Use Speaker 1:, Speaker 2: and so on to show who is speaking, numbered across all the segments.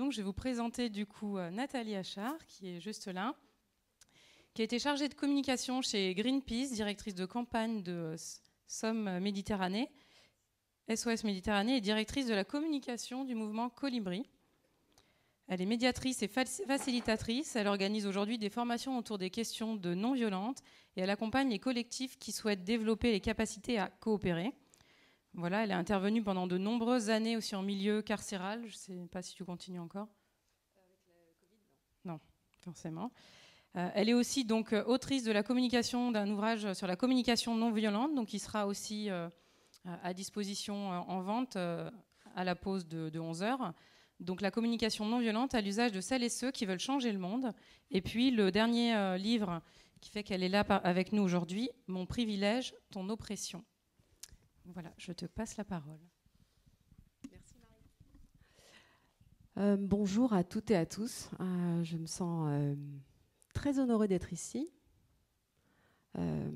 Speaker 1: donc, je vais vous présenter du coup Nathalie Achard, qui est juste là, qui a été chargée de communication chez Greenpeace, directrice de campagne de Somme Méditerranée, SOS Méditerranée, et directrice de la communication du mouvement Colibri. Elle est médiatrice et facilitatrice. Elle organise aujourd'hui des formations autour des questions de non-violente et elle accompagne les collectifs qui souhaitent développer les capacités à coopérer. Voilà, elle est intervenue pendant de nombreuses années aussi en milieu carcéral. Je ne sais pas si tu continues encore. Avec le Covid, non, forcément. Elle est aussi donc autrice de la communication d'un ouvrage sur la communication non violente, donc il sera aussi à disposition en vente à la pause de 11h. Donc la communication non violente à l'usage de celles et ceux qui veulent changer le monde. Et puis le dernier livre qui fait qu'elle est là avec nous aujourd'hui, Mon privilège, ton oppression. Voilà, je te passe la parole.
Speaker 2: Merci Marie. Bonjour à toutes et à tous. Je me sens très honorée d'être ici. Un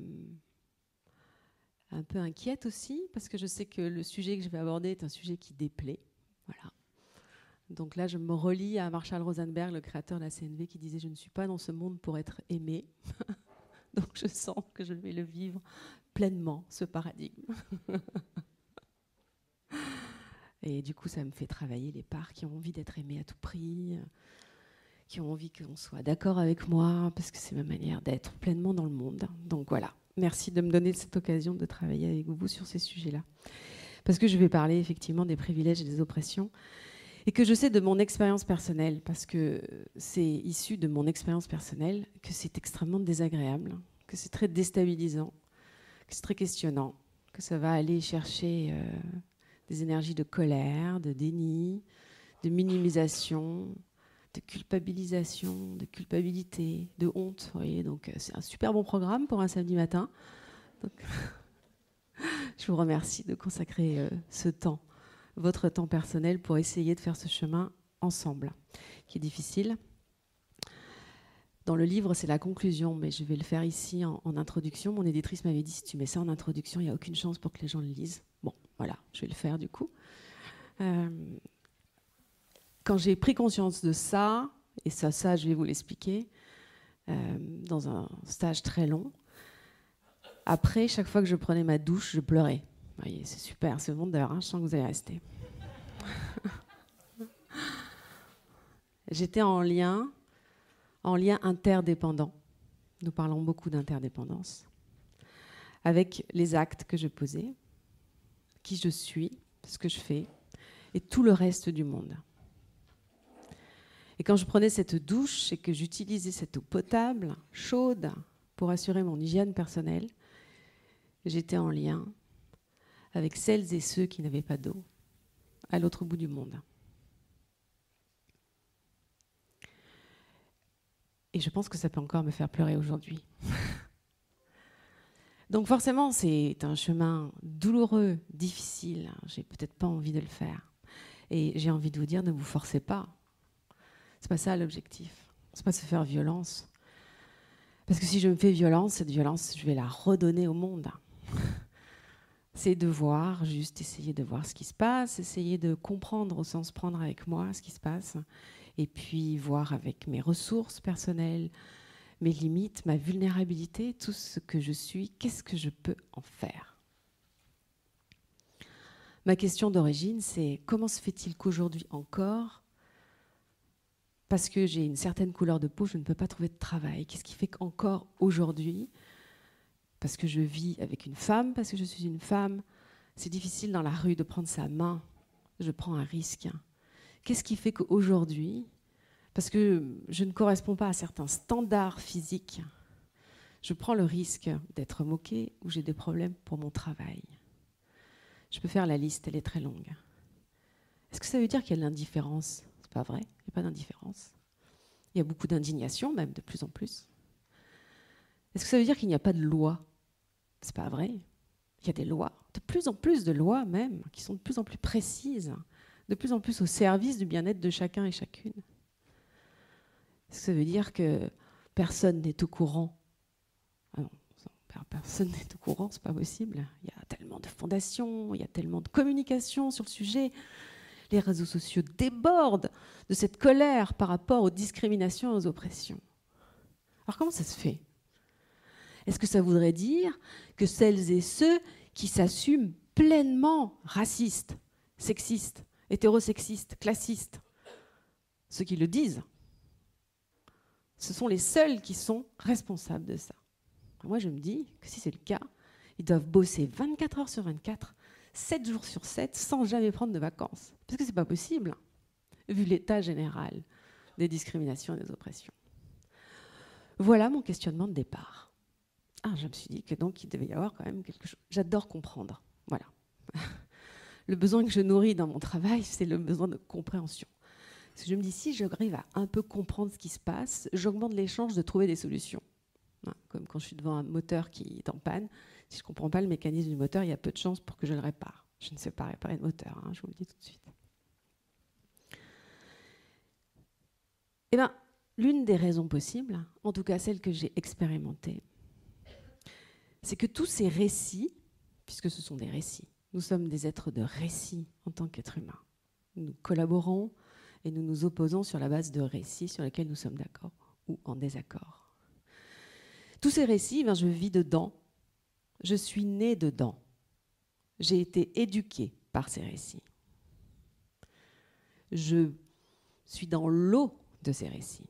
Speaker 2: peu inquiète aussi, parce que je sais que le sujet que je vais aborder est un sujet qui déplaît. Voilà. Donc là, je me relie à Marshall Rosenberg, le créateur de la CNV, qui disait « Je ne suis pas dans ce monde pour être aimé ». Donc je sens que je vais le vivre pleinement, ce paradigme. Et du coup, ça me fait travailler les parts qui ont envie d'être aimées à tout prix, qui ont envie qu'on soit d'accord avec moi, parce que c'est ma manière d'être pleinement dans le monde. Donc voilà, merci de me donner cette occasion de travailler avec vous sur ces sujets-là. Parce que je vais parler effectivement des privilèges et des oppressions, et que je sais de mon expérience personnelle, parce que c'est issu de mon expérience personnelle, que c'est extrêmement désagréable, que c'est très déstabilisant, que c'est très questionnant, que ça va aller chercher des énergies de colère, de déni, de minimisation, de culpabilisation, de culpabilité, de honte. Vous voyez, donc c'est un super bon programme pour un samedi matin. Donc, je vous remercie de consacrer ce temps, votre temps personnel, pour essayer de faire ce chemin ensemble, qui est difficile. Dans le livre, c'est la conclusion, mais je vais le faire ici en introduction. Mon éditrice m'avait dit, si tu mets ça en introduction, il n'y a aucune chance pour que les gens le lisent. Bon, voilà, je vais le faire du coup. Quand j'ai pris conscience de ça, et ça je vais vous l'expliquer, dans un stage très long, après, chaque fois que je prenais ma douche, je pleurais. Vous voyez, c'est super, c'est vendeur, hein, je sens que vous allez rester. J'étais en lien interdépendant. Nous parlons beaucoup d'interdépendance. Avec les actes que je posais, qui je suis, ce que je fais, et tout le reste du monde. Et quand je prenais cette douche et que j'utilisais cette eau potable, chaude, pour assurer mon hygiène personnelle, j'étais en lien avec celles et ceux qui n'avaient pas d'eau, à l'autre bout du monde. Et je pense que ça peut encore me faire pleurer aujourd'hui. Donc forcément, c'est un chemin douloureux, difficile. J'ai peut-être pas envie de le faire. Et j'ai envie de vous dire, ne vous forcez pas. C'est pas ça l'objectif. C'est pas se faire violence. Parce que si je me fais violence, cette violence, je vais la redonner au monde. C'est de voir, juste essayer de voir ce qui se passe, essayer de comprendre au sens prendre avec moi ce qui se passe, et puis voir avec mes ressources personnelles, mes limites, ma vulnérabilité, tout ce que je suis, qu'est-ce que je peux en faire? Ma question d'origine, c'est comment se fait-il qu'aujourd'hui encore, parce que j'ai une certaine couleur de peau, je ne peux pas trouver de travail? Qu'est-ce qui fait qu'encore aujourd'hui, parce que je vis avec une femme, parce que je suis une femme, c'est difficile dans la rue de prendre sa main, je prends un risque. Qu'est-ce qui fait qu'aujourd'hui, parce que je ne corresponds pas à certains standards physiques, je prends le risque d'être moquée ou j'ai des problèmes pour mon travail? Je peux faire la liste, elle est très longue. Est-ce que ça veut dire qu'il y a de l'indifférence? C'est pas vrai, il n'y a pas d'indifférence. Il y a beaucoup d'indignation, même de plus en plus. Est-ce que ça veut dire qu'il n'y a pas de loi? C'est pas vrai. Il y a des lois, de plus en plus de lois même, qui sont de plus en plus précises, de plus en plus au service du bien-être de chacun et chacune. Est-ce que ça veut dire que personne n'est au courant? Ah non, personne n'est au courant, c'est pas possible. Il y a tellement de fondations, il y a tellement de communication sur le sujet. Les réseaux sociaux débordent de cette colère par rapport aux discriminations et aux oppressions. Alors comment ça se fait? Est-ce que ça voudrait dire que celles et ceux qui s'assument pleinement racistes, sexistes, hétérosexistes, classistes, ceux qui le disent, ce sont les seuls qui sont responsables de ça? Moi, je me dis que si c'est le cas, ils doivent bosser 24 heures sur 24, 7 jours sur 7, sans jamais prendre de vacances. Parce que ce n'est pas possible, vu l'état général des discriminations et des oppressions. Voilà mon questionnement de départ. Ah, je me suis dit que donc il devait y avoir quand même quelque chose. J'adore comprendre. Voilà. Le besoin que je nourris dans mon travail, c'est le besoin de compréhension. Parce que je me dis, si j'arrive à un peu comprendre ce qui se passe, j'augmente les chances de trouver des solutions. Comme quand je suis devant un moteur qui est en panne, si je ne comprends pas le mécanisme du moteur, il y a peu de chances pour que je le répare. Je ne sais pas réparer le moteur, je vous le dis tout de suite. Eh bien, l'une des raisons possibles, en tout cas celle que j'ai expérimentée, c'est que tous ces récits, puisque ce sont des récits, nous sommes des êtres de récits en tant qu'êtres humains. Nous collaborons et nous nous opposons sur la base de récits sur lesquels nous sommes d'accord ou en désaccord. Tous ces récits, je vis dedans, je suis née dedans, j'ai été éduquée par ces récits. Je suis dans l'eau de ces récits.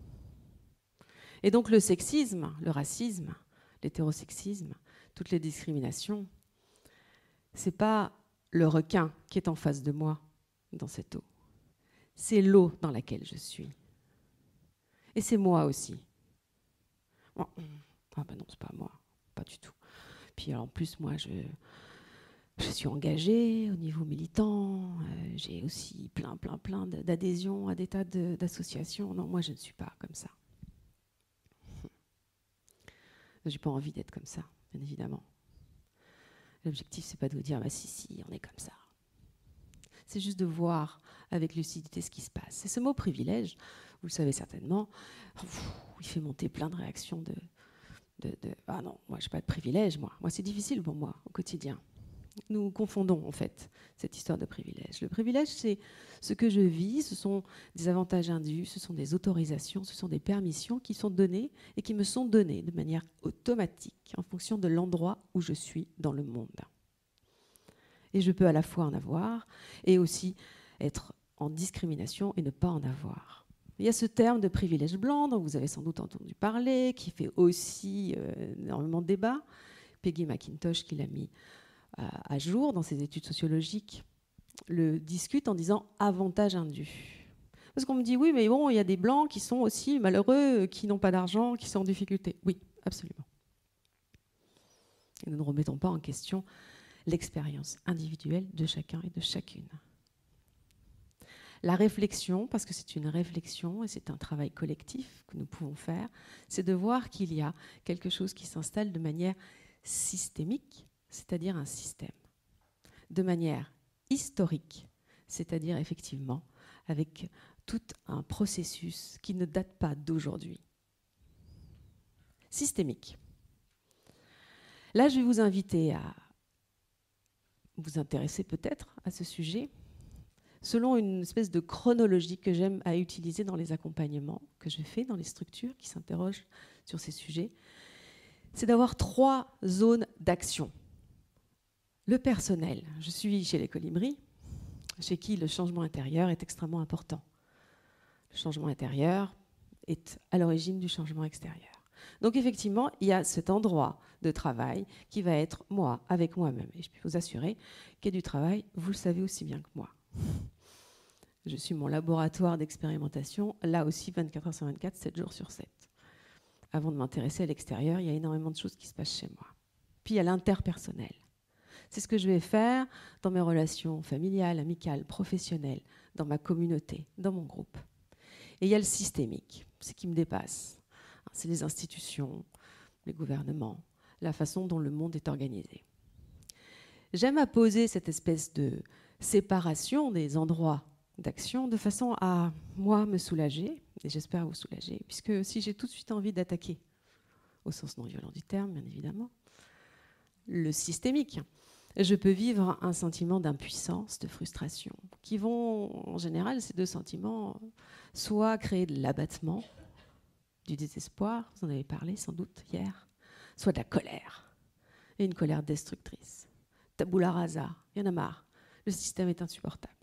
Speaker 2: Et donc le sexisme, le racisme, l'hétérosexisme, toutes les discriminations, c'est pas le requin qui est en face de moi dans cette eau. C'est l'eau dans laquelle je suis. Et c'est moi aussi. Oh, ah ben non, c'est pas moi, pas du tout. Puis alors, en plus, moi, je suis engagée au niveau militant, j'ai aussi plein d'adhésions à des tas d'associations. Non, moi, je ne suis pas comme ça. Je n'ai pas envie d'être comme ça, bien évidemment. L'objectif, c'est pas de vous dire, bah si, on est comme ça. C'est juste de voir avec lucidité ce qui se passe. Et ce mot privilège, vous le savez certainement, il fait monter plein de réactions de ah non, moi je n'ai pas de privilège, moi c'est difficile pour moi au quotidien. Nous confondons en fait cette histoire de privilège. Le privilège, c'est ce que je vis, ce sont des avantages indus, ce sont des autorisations, ce sont des permissions qui sont données et qui me sont données de manière automatique en fonction de l'endroit où je suis dans le monde. Et je peux à la fois en avoir et aussi être en discrimination et ne pas en avoir. Il y a ce terme de privilège blanc dont vous avez sans doute entendu parler, qui fait aussi énormément de débat. Peggy McIntosh, qui l'a mis à jour dans ses études sociologiques, le discute en disant avantage indu. Parce qu'on me dit oui, mais bon, il y a des blancs qui sont aussi malheureux, qui n'ont pas d'argent, qui sont en difficulté. Oui, absolument. Et nous ne remettons pas en question l'expérience individuelle de chacun et de chacune. La réflexion, parce que c'est une réflexion et c'est un travail collectif que nous pouvons faire, c'est de voir qu'il y a quelque chose qui s'installe de manière systémique, c'est-à-dire un système, de manière historique, c'est-à-dire effectivement avec tout un processus qui ne date pas d'aujourd'hui. Systémique. Là, je vais vous inviter à vous intéresser peut-être à ce sujet, selon une espèce de chronologie que j'aime à utiliser dans les accompagnements que je fais dans les structures qui s'interrogent sur ces sujets, c'est d'avoir 3 zones d'action. Le personnel, je suis chez les colibris, chez qui le changement intérieur est extrêmement important. Le changement intérieur est à l'origine du changement extérieur. Donc effectivement, il y a cet endroit de travail qui va être moi, avec moi-même. Et je peux vous assurer qu'il y a du travail, vous le savez aussi bien que moi. Je suis mon laboratoire d'expérimentation, là aussi 24 heures sur 24, 7 jours sur 7. Avant de m'intéresser à l'extérieur, il y a énormément de choses qui se passent chez moi. Puis il y a l'interpersonnel. C'est ce que je vais faire dans mes relations familiales, amicales, professionnelles, dans ma communauté, dans mon groupe. Et il y a le systémique, ce qui me dépasse. C'est les institutions, les gouvernements, la façon dont le monde est organisé. J'aime à poser cette espèce de séparation des endroits d'action de façon à, moi, me soulager, et j'espère vous soulager, puisque si j'ai tout de suite envie d'attaquer, au sens non violent du terme, bien évidemment, le systémique, je peux vivre un sentiment d'impuissance, de frustration, qui vont, en général, ces deux sentiments, soit créer de l'abattement, du désespoir, vous en avez parlé sans doute hier, soit de la colère, et une colère destructrice. Tabula rasa, il y en a marre, le système est insupportable.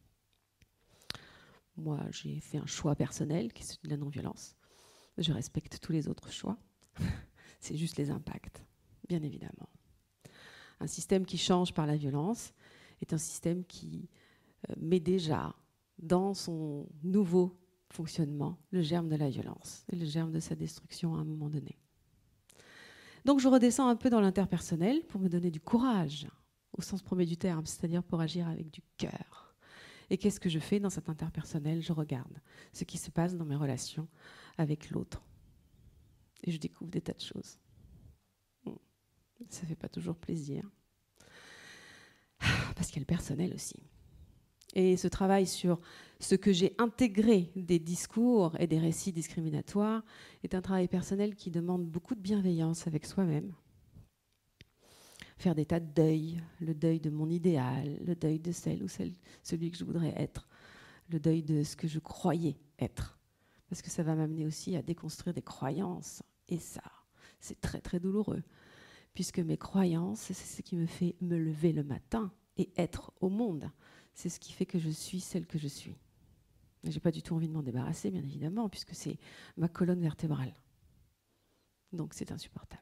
Speaker 2: Moi, j'ai fait un choix personnel qui est celui de la non-violence. Je respecte tous les autres choix. C'est juste les impacts, bien évidemment. Un système qui change par la violence est un système qui met déjà dans son nouveau fonctionnement le germe de la violence et le germe de sa destruction à un moment donné. Donc je redescends un peu dans l'interpersonnel pour me donner du courage, au sens premier du terme, c'est-à-dire pour agir avec du cœur. Et qu'est-ce que je fais dans cet interpersonnel? Je regarde ce qui se passe dans mes relations avec l'autre. Et je découvre des tas de choses. Ça ne fait pas toujours plaisir. Parce qu'il y a le personnel aussi. Et ce travail sur ce que j'ai intégré des discours et des récits discriminatoires est un travail personnel qui demande beaucoup de bienveillance avec soi-même. Faire des tas de deuils, le deuil de mon idéal, le deuil de celui que je voudrais être, le deuil de ce que je croyais être. Parce que ça va m'amener aussi à déconstruire des croyances. Et ça, c'est très très douloureux. Puisque mes croyances, c'est ce qui me fait me lever le matin et être au monde. C'est ce qui fait que je suis celle que je suis. Je n'ai pas du tout envie de m'en débarrasser, bien évidemment, puisque c'est ma colonne vertébrale. Donc c'est insupportable.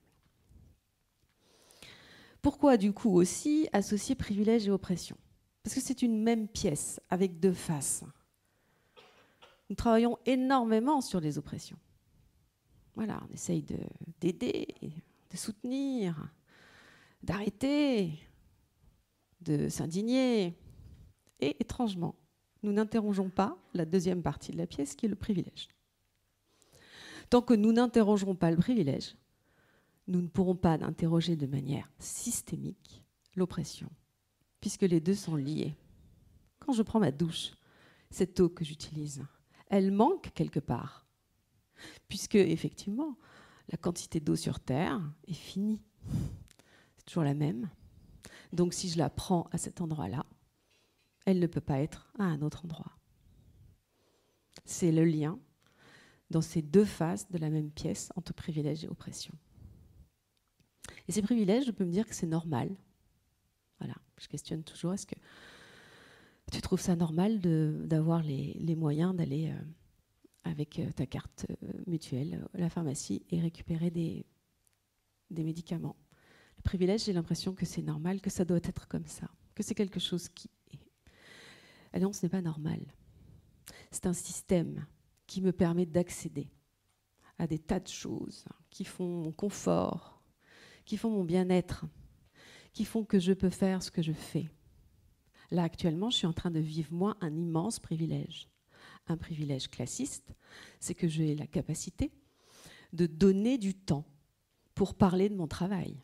Speaker 2: Pourquoi, du coup, aussi associer privilège et oppression? Parce que c'est une même pièce avec deux faces. Nous travaillons énormément sur les oppressions. Voilà, on essaye d'aider, de soutenir, d'arrêter, de s'indigner. Et étrangement, nous n'interrogeons pas la deuxième partie de la pièce qui est le privilège. Tant que nous n'interrogerons pas le privilège, nous ne pourrons pas interroger de manière systémique l'oppression, puisque les deux sont liés. Quand je prends ma douche, cette eau que j'utilise, elle manque quelque part, puisque effectivement, la quantité d'eau sur Terre est finie. C'est toujours la même. Donc si je la prends à cet endroit-là, elle ne peut pas être à un autre endroit. C'est le lien dans ces deux faces de la même pièce entre privilège et oppression. Et ces privilèges, je peux me dire que c'est normal. Voilà, je questionne toujours, est-ce que tu trouves ça normal d'avoir les moyens d'aller avec ta carte mutuelle à la pharmacie et récupérer des médicaments? Le privilège, j'ai l'impression que c'est normal, que ça doit être comme ça, que c'est quelque chose qui est. Ah non, ce n'est pas normal. C'est un système qui me permet d'accéder à des tas de choses qui font mon confort, qui font mon bien-être, qui font que je peux faire ce que je fais. Là, actuellement, je suis en train de vivre, moi, un immense privilège. Un privilège classiste, c'est que j'ai la capacité de donner du temps pour parler de mon travail.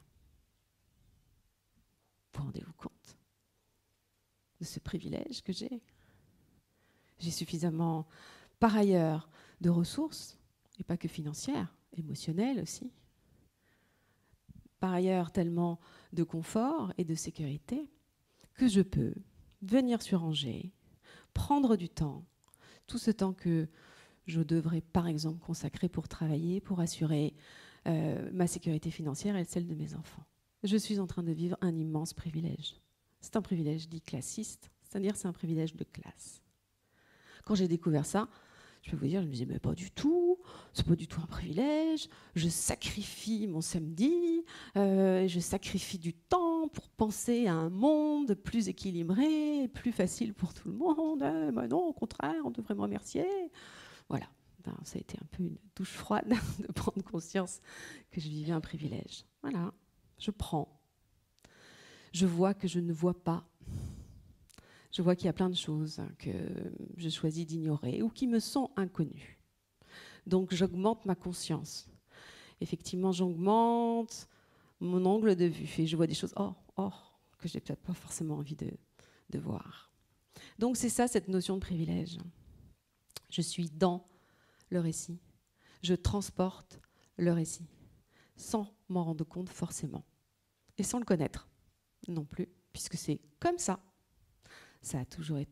Speaker 2: Vous vous rendez-vous compte de ce privilège que j'ai? J'ai suffisamment, par ailleurs, de ressources, et pas que financières, émotionnelles aussi. Par ailleurs, tellement de confort et de sécurité que je peux venir sur Angers, prendre du temps, tout ce temps que je devrais, par exemple, consacrer pour travailler, pour assurer ma sécurité financière et celle de mes enfants. Je suis en train de vivre un immense privilège. C'est un privilège dit classiste, c'est-à-dire c'est un privilège de classe. Quand j'ai découvert ça, je peux vous dire, je me disais, mais pas du tout, c'est pas du tout un privilège, je sacrifie mon samedi, je sacrifie du temps pour penser à un monde plus équilibré, plus facile pour tout le monde. Ben non, au contraire, on devrait me remercier. Voilà, ben, ça a été un peu une douche froide de prendre conscience que je vivais un privilège. Voilà, je prends. Je vois que je ne vois pas. Je vois qu'il y a plein de choses que je choisis d'ignorer ou qui me sont inconnues. Donc j'augmente ma conscience. Effectivement, j'augmente mon angle de vue et je vois des choses que je n'ai peut-être pas forcément envie de voir. Donc c'est ça, cette notion de privilège. Je suis dans le récit. Je transporte le récit sans m'en rendre compte forcément. Et sans le connaître non plus, puisque c'est comme ça. Ça a toujours été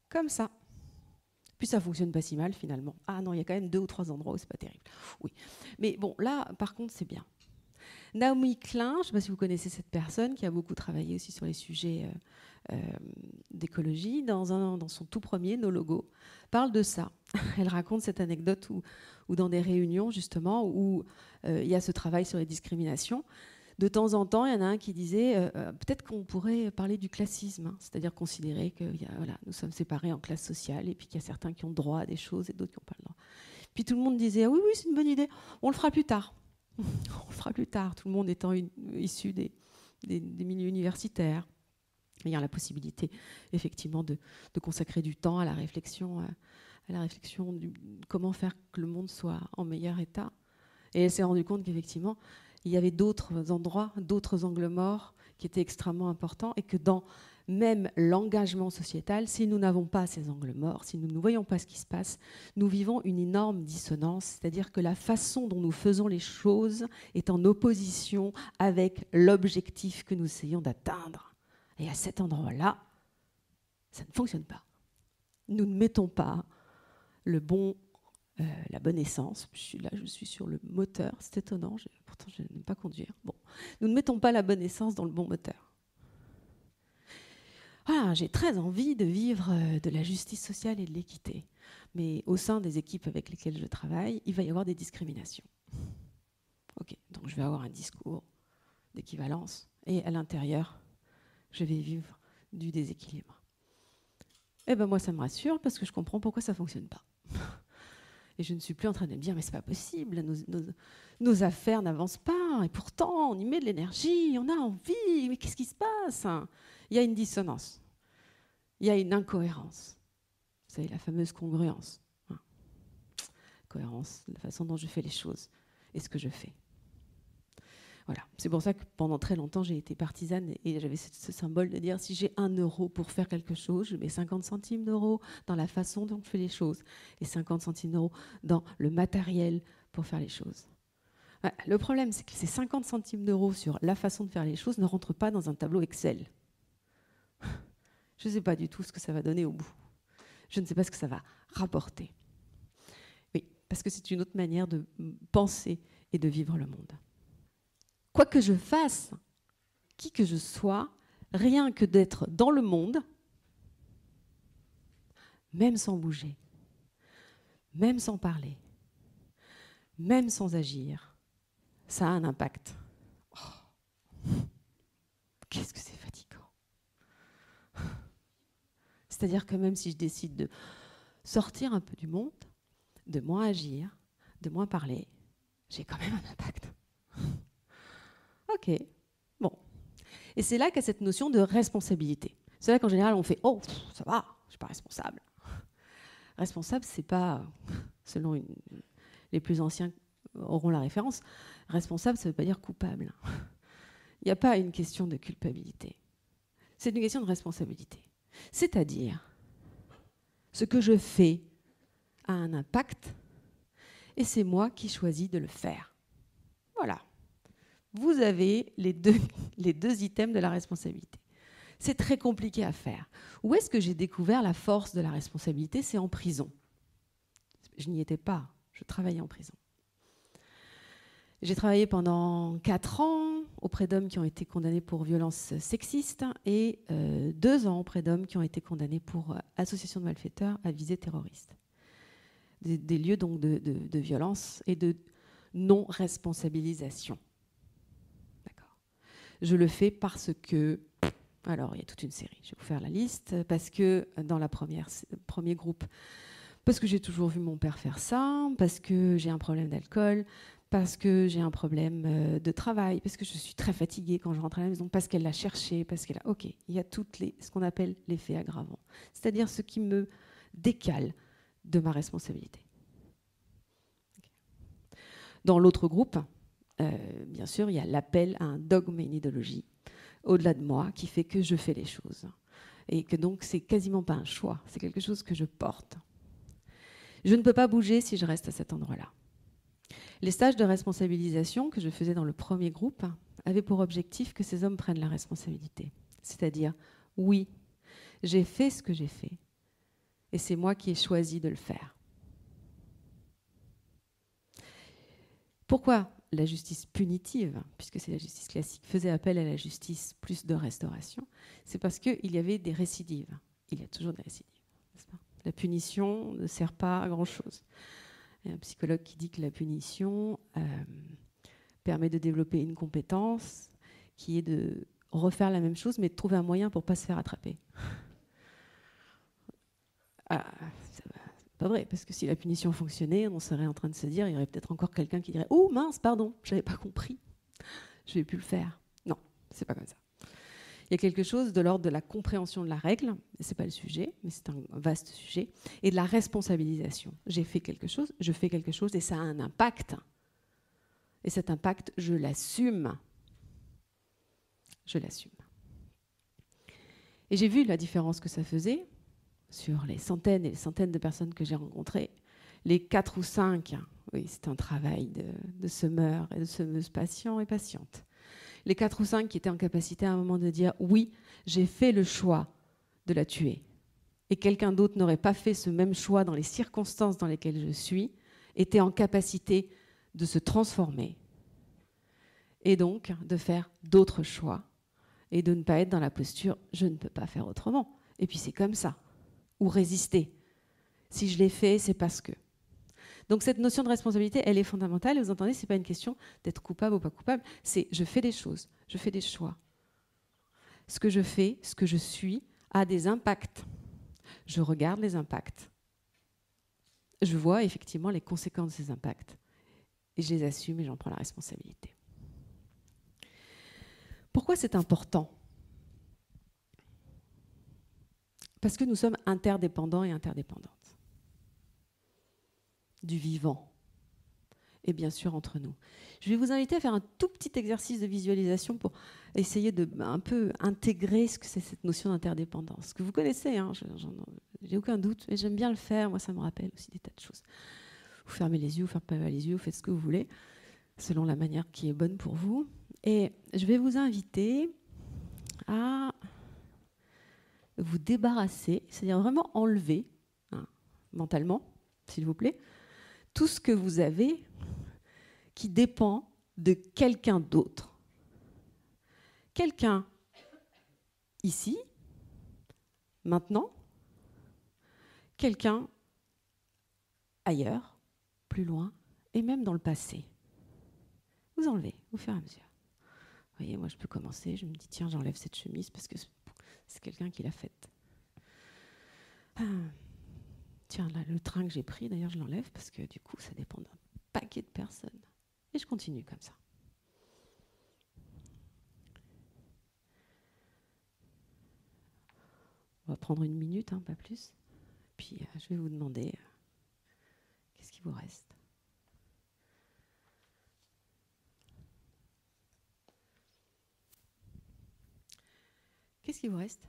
Speaker 2: comme ça. Puis ça fonctionne pas si mal finalement. Ah non, il y a quand même 2 ou 3 endroits où c'est pas terrible. Oui. Mais bon, là, par contre, c'est bien. Naomi Klein, je ne sais pas si vous connaissez cette personne, qui a beaucoup travaillé aussi sur les sujets d'écologie, dans son tout premier, Nos Logos, parle de ça. Elle raconte cette anecdote où dans des réunions, justement, où il y a ce travail sur les discriminations, de temps en temps, il y en a un qui disait peut-être qu'on pourrait parler du classisme, hein, c'est-à-dire considérer que voilà, nous sommes séparés en classes sociales et puis qu'il y a certains qui ont droit à des choses et d'autres qui n'ont pas le droit. Puis tout le monde disait ah, oui, oui, c'est une bonne idée, on le fera plus tard. On le fera plus tard, tout le monde étant issu des milieux universitaires. Il y a la possibilité effectivement de consacrer du temps à la réflexion de comment faire que le monde soit en meilleur état. Et elle s'est rendue compte qu'effectivement, il y avait d'autres endroits, d'autres angles morts qui étaient extrêmement importants et que dans même l'engagement sociétal, si nous n'avons pas ces angles morts, si nous ne voyons pas ce qui se passe, nous vivons une énorme dissonance, c'est-à-dire que la façon dont nous faisons les choses est en opposition avec l'objectif que nous essayons d'atteindre. Et à cet endroit-là, ça ne fonctionne pas. Nous ne mettons pas la bonne essence. Je suis sur le moteur, c'est étonnant, pourtant je n'aime pas conduire. Bon. Nous ne mettons pas la bonne essence dans le bon moteur. Voilà, j'ai très envie de vivre de la justice sociale et de l'équité. Mais au sein des équipes avec lesquelles je travaille, il va y avoir des discriminations. Ok, donc je vais avoir un discours d'équivalence et à l'intérieur, je vais vivre du déséquilibre. Eh bien moi, ça me rassure parce que je comprends pourquoi ça ne fonctionne pas. Et je ne suis plus en train de me dire, mais c'est pas possible, nos affaires n'avancent pas, et pourtant on y met de l'énergie, on a envie, mais qu'est-ce qui se passe? Il y a une dissonance, il y a une incohérence. Vous savez, la fameuse congruence. Cohérence, la façon dont je fais les choses et ce que je fais. Voilà. C'est pour ça que pendant très longtemps, j'ai été partisane et j'avais ce symbole de dire si j'ai 1 euro pour faire quelque chose, je mets 50 centimes d'euros dans la façon dont je fais les choses et 50 centimes d'euros dans le matériel pour faire les choses. Voilà. Le problème, c'est que ces 50 centimes d'euros sur la façon de faire les choses ne rentrent pas dans un tableau Excel. Je ne sais pas du tout ce que ça va donner au bout. Je ne sais pas ce que ça va rapporter. Oui, parce que c'est une autre manière de penser et de vivre le monde. Quoi que je fasse, qui que je sois, rien que d'être dans le monde, même sans bouger, même sans parler, même sans agir, ça a un impact. Oh. Qu'est-ce que c'est fatigant. C'est-à-dire que même si je décide de sortir un peu du monde, de moins agir, de moins parler, j'ai quand même un impact. Ok, bon. Et c'est là qu'a cette notion de responsabilité. C'est là qu'en général on fait « Oh, ça va, je ne suis pas responsable ». Responsable, c'est pas, selon les plus anciens auront la référence, responsable, ça ne veut pas dire coupable. Il n'y a pas une question de culpabilité. C'est une question de responsabilité. C'est-à-dire, ce que je fais a un impact et c'est moi qui choisis de le faire. Voilà. Vous avez les deux items de la responsabilité. C'est très compliqué à faire. Où est-ce que j'ai découvert la force de la responsabilité? C'est en prison. Je n'y étais pas, je travaillais en prison. J'ai travaillé pendant 4 ans auprès d'hommes qui ont été condamnés pour violences sexistes et 2 ans auprès d'hommes qui ont été condamnés pour association de malfaiteurs à visée terroriste. Des lieux donc de violence et de non-responsabilisation. D'accord. Je le fais parce que... Alors, il y a toute une série, je vais vous faire la liste, parce que dans le premier groupe, parce que j'ai toujours vu mon père faire ça, parce que j'ai un problème d'alcool, parce que j'ai un problème de travail, parce que je suis très fatiguée quand je rentre à la maison, parce qu'elle l'a cherché, parce qu'elle a... Ok, il y a ce qu'on appelle les faits aggravants, c'est-à-dire ce qui me décale de ma responsabilité. Okay. Dans l'autre groupe, bien sûr, il y a l'appel à un dogme et une idéologie au-delà de moi qui fait que je fais les choses. Et que donc, c'est quasiment pas un choix, c'est quelque chose que je porte. Je ne peux pas bouger si je reste à cet endroit-là. Les stages de responsabilisation que je faisais dans le premier groupe avaient pour objectif que ces hommes prennent la responsabilité. C'est-à-dire, oui, j'ai fait ce que j'ai fait, Et c'est moi qui ai choisi de le faire. Pourquoi la justice punitive, puisque c'est la justice classique, faisait appel à la justice plus de restauration? C'est parce qu'il y avait des récidives. Il y a toujours des récidives, n'est-ce pas? La punition ne sert pas à grand-chose. Il y a un psychologue qui dit que la punition permet de développer une compétence qui est de refaire la même chose, mais de trouver un moyen pour ne pas se faire attraper. C'est pas vrai, parce que si la punition fonctionnait, on serait en train de se dire, il y aurait peut-être encore quelqu'un qui dirait « Oh mince, pardon, j'avais pas compris, je vais plus le faire ». Non, c'est pas comme ça. Il y a quelque chose de l'ordre de la compréhension de la règle, et c'est pas le sujet, mais c'est un vaste sujet, et de la responsabilisation. J'ai fait quelque chose, je fais quelque chose, et ça a un impact. Et cet impact, je l'assume. Je l'assume. Et j'ai vu la différence que ça faisait sur les centaines et les centaines de personnes que j'ai rencontrées. Les 4 ou 5, oui, c'est un travail de semeur et de semeuse patients et patientes. Les 4 ou 5 qui étaient en capacité à un moment de dire « Oui, j'ai fait le choix de la tuer ». Et quelqu'un d'autre n'aurait pas fait ce même choix dans les circonstances dans lesquelles je suis, étaient en capacité de se transformer et donc de faire d'autres choix et de ne pas être dans la posture « je ne peux pas faire autrement ». Et puis c'est comme ça. Ou résister. Si je l'ai fait, c'est parce que. Donc cette notion de responsabilité, elle est fondamentale. Et vous entendez, ce n'est pas une question d'être coupable ou pas coupable. C'est je fais des choses, je fais des choix. Ce que je fais, ce que je suis, a des impacts. Je regarde les impacts. Je vois effectivement les conséquences de ces impacts. Et je les assume et j'en prends la responsabilité. Pourquoi c'est important ? Parce que nous sommes interdépendants et interdépendantes. Du vivant. Et bien sûr entre nous. Je vais vous inviter à faire un tout petit exercice de visualisation pour essayer de un peu intégrer ce que c'est cette notion d'interdépendance. Que vous connaissez, hein, j'ai aucun doute, mais j'aime bien le faire. Moi, ça me rappelle aussi des tas de choses. Vous fermez les yeux, vous fermez pas les yeux, vous faites ce que vous voulez, selon la manière qui est bonne pour vous. Et je vais vous inviter à vous débarrasser, c'est-à-dire vraiment enlever, hein, mentalement, s'il vous plaît, tout ce que vous avez qui dépend de quelqu'un d'autre. Quelqu'un ici, maintenant, quelqu'un ailleurs, plus loin, et même dans le passé. Vous enlevez au fur et à mesure. Vous voyez, moi je peux commencer, je me dis tiens, j'enlève cette chemise parce que c'est quelqu'un qui l'a faite. Tiens, là, le train que j'ai pris, d'ailleurs, je l'enlève parce que du coup, ça dépend d'un paquet de personnes. Et je continue comme ça. On va prendre 1 minute, hein, pas plus. Puis je vais vous demander qu'est-ce qui vous reste. Qu'est-ce qui vous reste?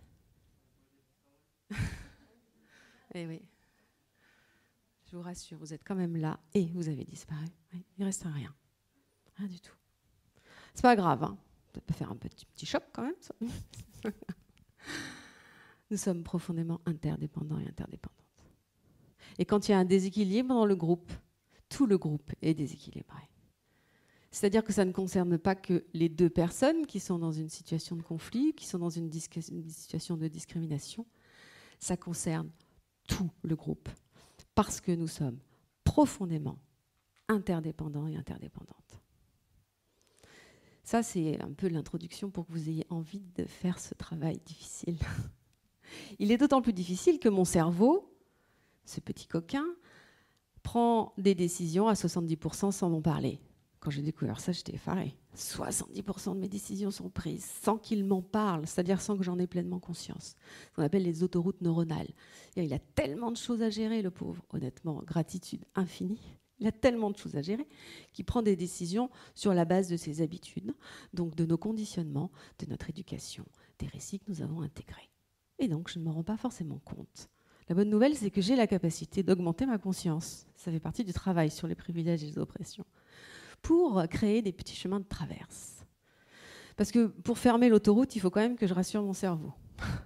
Speaker 2: Eh oui. Je vous rassure, vous êtes quand même là et vous avez disparu. Oui, il ne reste rien. Rien du tout. C'est pas grave, hein. Ça peut faire un petit choc quand même. Ça. Nous sommes profondément interdépendants et interdépendantes. Et quand il y a un déséquilibre dans le groupe, tout le groupe est déséquilibré. C'est-à-dire que ça ne concerne pas que les 2 personnes qui sont dans une situation de conflit, qui sont dans une situation de discrimination. Ça concerne tout le groupe. Parce que nous sommes profondément interdépendants et interdépendantes. Ça, c'est un peu l'introduction pour que vous ayez envie de faire ce travail difficile. Il est d'autant plus difficile que mon cerveau, ce petit coquin, prend des décisions à 70% sans m'en parler. Quand j'ai découvert ça, j'étais effarée. 70% de mes décisions sont prises sans qu'il m'en parle, c'est-à-dire sans que j'en ai pleinement conscience. Ce qu'on appelle les autoroutes neuronales. Et il a tellement de choses à gérer, le pauvre. Honnêtement, gratitude infinie. Il a tellement de choses à gérer qu'il prend des décisions sur la base de ses habitudes, donc de nos conditionnements, de notre éducation, des récits que nous avons intégrés. Et donc, je ne m'en rends pas forcément compte. La bonne nouvelle, c'est que j'ai la capacité d'augmenter ma conscience. Ça fait partie du travail sur les privilèges et les oppressions. Pour créer des petits chemins de traverse. Parce que pour fermer l'autoroute, il faut quand même que je rassure mon cerveau.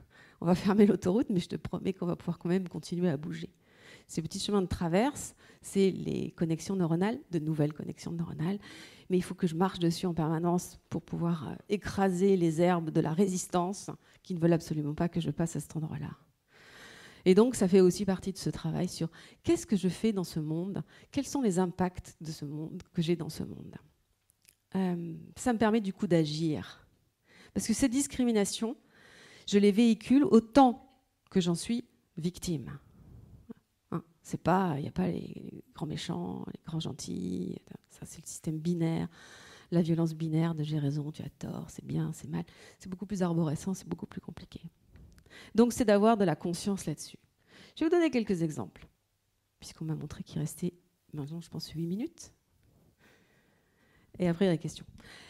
Speaker 2: on va fermer l'autoroute, mais je te promets qu'on va pouvoir quand même continuer à bouger. Ces petits chemins de traverse, c'est les connexions neuronales, de nouvelles connexions neuronales, mais il faut que je marche dessus en permanence pour pouvoir écraser les herbes de la résistance qui ne veulent absolument pas que je passe à cet endroit-là. Et donc, ça fait aussi partie de ce travail sur qu'est-ce que je fais dans ce monde, quels sont les impacts de ce monde que j'ai dans ce monde. Ça me permet du coup d'agir. Parce que ces discriminations, je les véhicule autant que j'en suis victime. Il n'y a pas les grands méchants, les grands gentils. Ça, c'est le système binaire, la violence binaire de j'ai raison, tu as tort, c'est bien, c'est mal. C'est beaucoup plus arborescent, c'est beaucoup plus compliqué. Donc, c'est d'avoir de la conscience là-dessus. Je vais vous donner quelques exemples, puisqu'on m'a montré qu'il restait, maintenant, je pense, 8 minutes. Et après, il y a la question.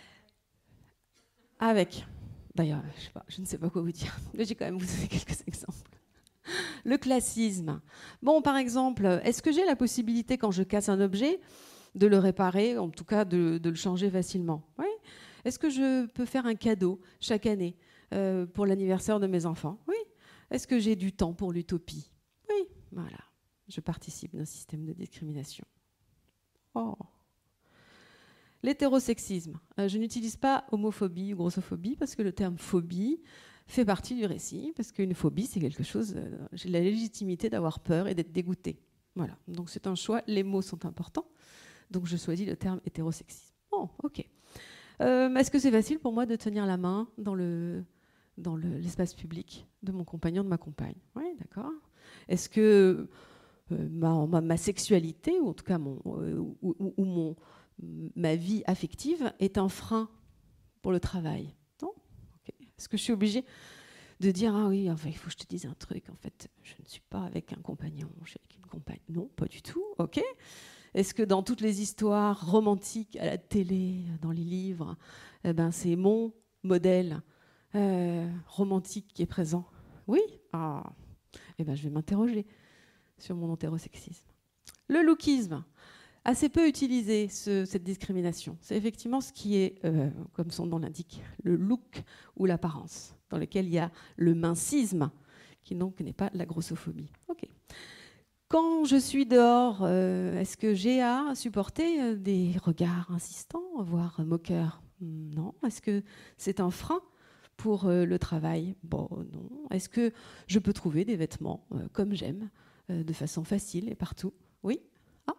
Speaker 2: D'ailleurs, je ne sais pas quoi vous dire, mais j'ai quand même vous donné quelques exemples. Le classisme. Bon, par exemple, est-ce que j'ai la possibilité, quand je casse un objet, de le réparer, en tout cas de le changer facilement? Oui. Est-ce que je peux faire un cadeau chaque année pour l'anniversaire de mes enfants? Oui. Est-ce que j'ai du temps pour l'utopie? Oui. Voilà. Je participe d'un système de discrimination. Oh. L'hétérosexisme. Je n'utilise pas homophobie ou grossophobie parce que le terme phobie fait partie du récit, parce qu'une phobie, c'est quelque chose... j'ai la légitimité d'avoir peur et d'être dégoûtée. Voilà. Donc c'est un choix. Les mots sont importants. Donc je choisis le terme hétérosexisme. Oh, ok. Est-ce que c'est facile pour moi de tenir la main dans l'espace public de mon compagnon, de ma compagne? Oui, d'accord. Est-ce que ma sexualité, ou en tout cas ma vie affective, est un frein pour le travail? Non. Okay. Est-ce que je suis obligée de dire ah oui, enfin, il faut que je te dise un truc, en fait, je ne suis pas avec un compagnon, je suis avec une compagne? Non, pas du tout. Ok. Est-ce que dans toutes les histoires romantiques à la télé, dans les livres, c'est mon modèle romantique qui est présent? Oui. Ah. Je vais m'interroger sur mon hétérosexisme. Le lookisme, assez peu utilisé, cette discrimination. C'est effectivement ce qui est, comme son nom l'indique, le look ou l'apparence, dans lequel il y a le mincisme, qui donc n'est pas la grossophobie. Ok. Quand je suis dehors, est-ce que j'ai à supporter des regards insistants, voire moqueurs? Non. Est-ce que c'est un frein pour le travail? Bon, non. Est-ce que je peux trouver des vêtements comme j'aime, de façon facile et partout? Oui. Ah.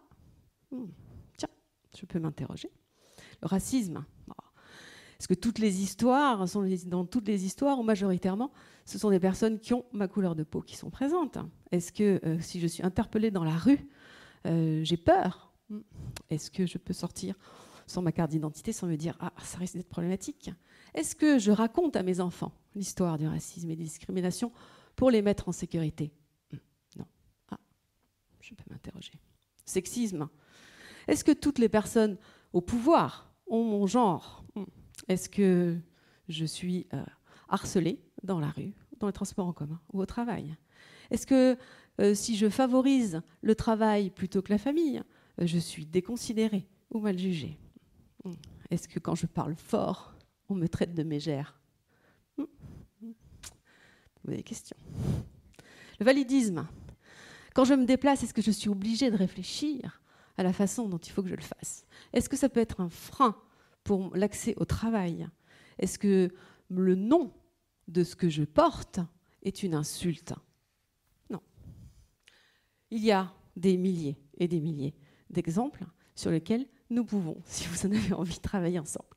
Speaker 2: Tiens, je peux m'interroger. Le racisme. Est-ce que toutes les histoires sont dans toutes les histoires, ou majoritairement, ce sont des personnes qui ont ma couleur de peau qui sont présentes? Est-ce que si je suis interpellée dans la rue, j'ai peur? Est-ce que je peux sortir sans ma carte d'identité, sans me dire « Ah, ça risque d'être problématique ». Est-ce que je raconte à mes enfants l'histoire du racisme et des discriminations pour les mettre en sécurité? Non. Ah, je peux m'interroger. Sexisme. Est-ce que toutes les personnes au pouvoir ont mon genre? Est-ce que je suis harcelée dans la rue, dans les transports en commun ou au travail? Est-ce que si je favorise le travail plutôt que la famille, je suis déconsidérée ou mal jugée? Est-ce que quand je parle fort, on me traite de mégère? Vous avez des questions? Le validisme. Quand je me déplace, est-ce que je suis obligée de réfléchir à la façon dont il faut que je le fasse? Est-ce que ça peut être un frein pour l'accès au travail? Est-ce que le nom de ce que je porte est une insulte? Non. Il y a des milliers et des milliers d'exemples sur lesquels nous pouvons, si vous en avez envie, travailler ensemble.